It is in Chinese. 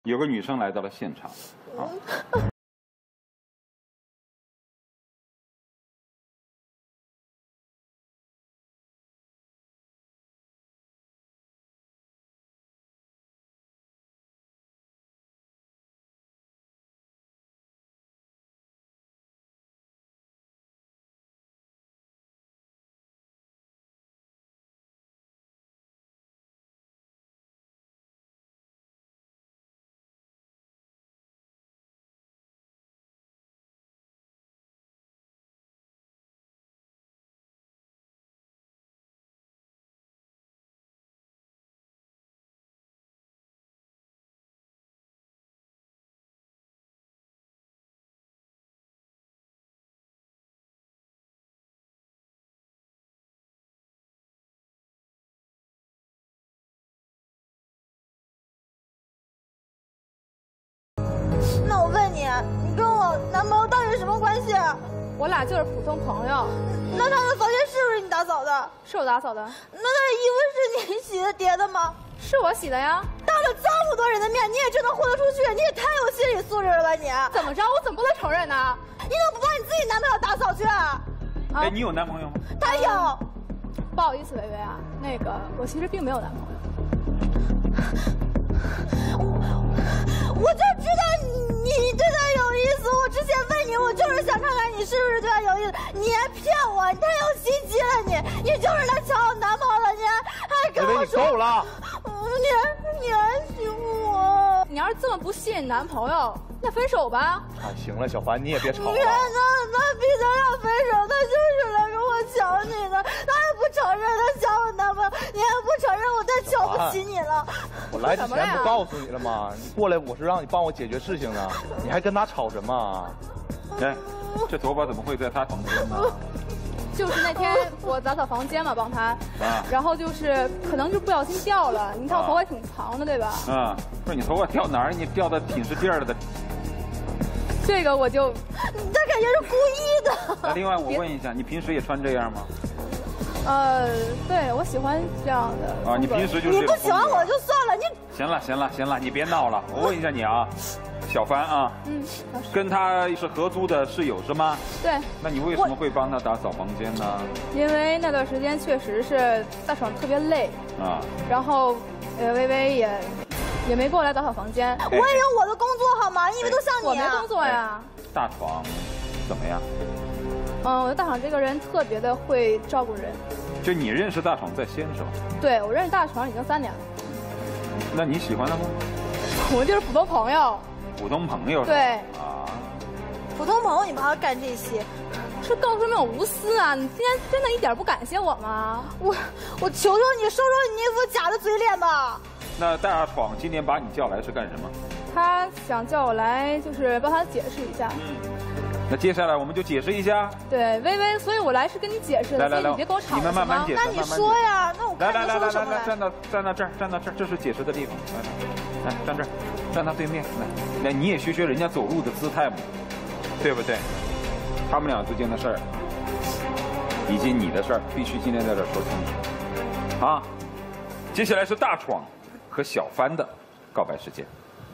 有个女生来到了现场，啊。 那我问你，你跟我男朋友到底是什么关系？ 我俩就是普通朋友。 那他的房间是不是你打扫的？ 是我打扫的。 那他的衣服是你洗的叠的吗？ 是我洗的呀。 当着这么多人的面，你也真能豁得出去？你也太有心理素质了吧你！ 怎么着？我怎么不能承认呢？ 你怎么不帮你自己男朋友打扫去？ 哎，你有男朋友吗？ 他有。 不好意思，薇薇啊，那个我其实并没有男朋友。 我就知道你对他有意思。我之前问你，我就是想看看你是不是对他有意思。你还骗我，你太有心机了你就是来抢我男朋友的，你还跟我说。 够了。 你还凶我。 你要是这么不信任男朋友，那分手吧。 啊，行了，小凡，你也别吵了。 他逼他要分手，他就是来跟我抢你的。他也不承认他抢我男朋友，你还不承认我太瞧不起你了。 我来之前不告诉你了吗？你过来，我是让你帮我解决事情的，你还跟他吵什么？ 哎，这头发怎么会在他房间呢？ 就是那天我打扫房间嘛，帮他，然后就是可能就不小心掉了。你看我头发挺长的，对吧？ 啊，不是你头发掉哪儿？你掉的挺是地儿了的。 这个我就， 他感觉是故意的。 那另外我问一下，你平时也穿这样吗？ 对，我喜欢这样的。 啊，你平时就是你不喜欢我就算了，你。 行了，你别闹了。我问一下你啊。小凡啊，跟他是合租的室友是吗？ 对。 那你为什么会帮他打扫房间呢？ 因为那段时间确实是大爽特别累啊， 然后薇薇也没过来打扫房间。 我也有我的工作好吗？你以为都像你啊？ 我没工作呀。 大闯怎么样？ 我觉得大闯这个人特别的会照顾人。 就你认识大闯在先是吧？ 对，我认识大闯已经3年了。 那你喜欢他吗？ 我们就是普通朋友。 普通朋友对啊， 普通朋友你们还要干这些， 是更说明我无私啊！你今天真的一点不感谢我吗？ 我求求你收收你那副假的嘴脸吧！ 那大闯今天把你叫来是干什么？ 他想叫我来，就是帮他解释一下。 那接下来我们就解释一下。 对，薇薇，所以我来是跟你解释的，所以你别跟我吵。 你们慢慢解释。 那你说呀，那我看你说什么来。 站到这儿，这是解释的地方。来，站这儿，站他对面。来，你也学人家走路的姿态嘛，对不对？他们俩之间的事儿，以及你的事儿，必须今天在这儿说清楚。啊，接下来是大闯和小帆的告白时间。